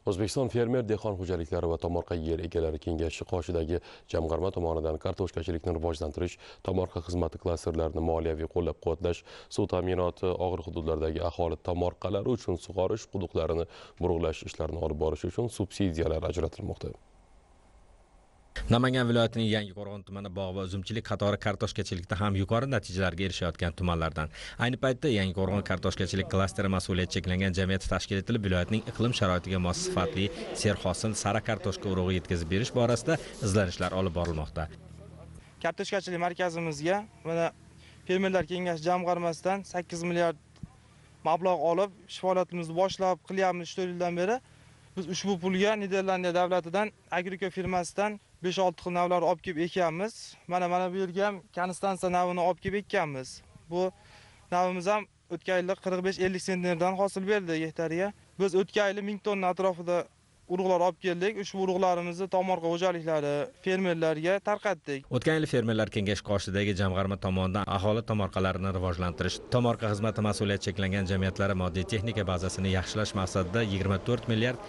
O'zbekiston fermer dehqon xo'jaliklari va tomorqa yer egalari kengashi qoshidagi jamg'arma tomonidan kartoshkachilikni rivojlantirish, tomorqa xizmati klasterlarini moliyaviy qo'llab-quvvatlash, suv ta'minoti og'ir hududlardagi aholi tomorqalari uchun sug'orish quduqlarini burug'lash ishlarini olib borish uchun subsidiyalar ajratilmoqda. Namangan viloyatining Yangiqo'rg'on tumani bog' va uzumchilik qatori kartoshkachilikda ham yuqori natijalarga erishayotgan tumanlardan. Ayni paytda Yangiqo'rg'on kartoshkachilik klasteri mas'uliyati cheklangan jamiyati tashkil etilib, viloyatning iqlim sharoitiga mos sifatli serhosil sara kartoshka urug'i yetkazib berish borasida izlanishlar olib borilmoqda. Kartoshkachilik markazimizga mana fermerlar kengashi jamg'armasidan 8 milliard mablag' olib, ish faoliyatimizni boshlab qilyapmiz 4 yildan beri. Biz ushbu pulga Niderlandiya davlatidan Agriko firmasidan 5-6 xil navlar olib kelib ekanmiz. Mana bu yerga ham kanistansiya navini olib kelib ekkanmiz. Bu navimiz ham o'tgan yil 45-50 sentnerdan hosil berdi hektariga. Biz o'tgan yil 1000 tonna atrofida urug'lar olib keldik. Ushbu urug'larimizni tomorqa xo'jaliklari, fermerlarga tarqatdik. O'tgan yil fermerlar kengashi qoshidagi jamg'arma tomonidan aholi tomorqalarini rivojlantirish, tomorqa xizmati mas'uliyati cheklangan jamiyatlari moddiy texnika bazasini yaxshilash maqsadida 24 milliard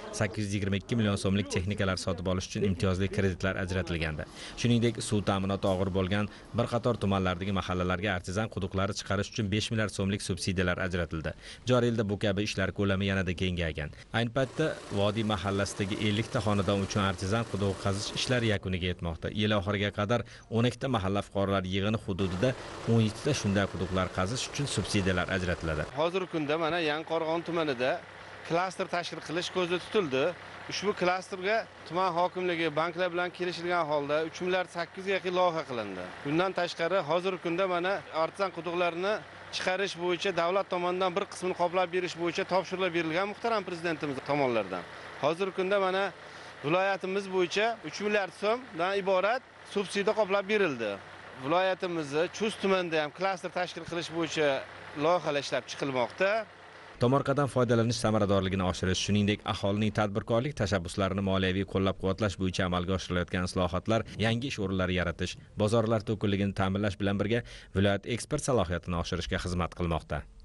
822 million so'mlik texnikalar sotib olish uchun imtiyozli kreditlar ajratilgandi. Shuningdek, suv ta'minoti og'ir bo'lgan bir qator tumanlardagi mahallalarga artezan quduqlari chiqarish uchun 5 milliard so'mlik subsidiyalar ajratildi. Joriy yilda bu kabi ishlar ko'lami yanada kengaygan. Ayni paytda vodiy mahallasi 50 ta xonadon uchun artezan quduq qazish ishlari yakuniga yetmoqda. Yil oxiriga qadar 12 ta mahalla fuqarolar yig'ini hududida 17 ta shunday quduqlar qazish uchun subsidiyalar ajratiladi. Hozirgi kunda mana Yangiqo'rg'on tumanida klaster tashkil qilish ko'zda tutildi. Ushbu klasterga tuman hokimligi banklar bilan kelishilgan holda 3 milliard 800 ga yaqin loyiha qilindi. Bundan tashqari hozirgi kunda mana artezan quduqlarini chiqarish bo'yicha davlat tomonidan bir qismini qoplab berish bo'yicha topshiriqlar berilgan muhtaram prezidentimiz tomonidan. Hozirgi kunda mana viloyatimiz bo'yicha 3 milliard so'mdan iborat subsidiya qoplab berildi. Viloyatimizda Chust tumanida ham klaster tashkil qilish bo'yicha loyihalar ishlab chiqilmoqda. Tomorqadan foydalanish samaradorligini oshirish, shuningdek aholining tadbirkorlik tashabbuslarini moliyaviy qo'llab-quvvatlash bo'yicha amalga oshirilayotgan islohotlar, yangi ish o'rinlari yaratish, bozorlar to'kinligini ta'minlash bilan birga viloyat eksport salohiyatini oshirishga xizmat qilmoqda.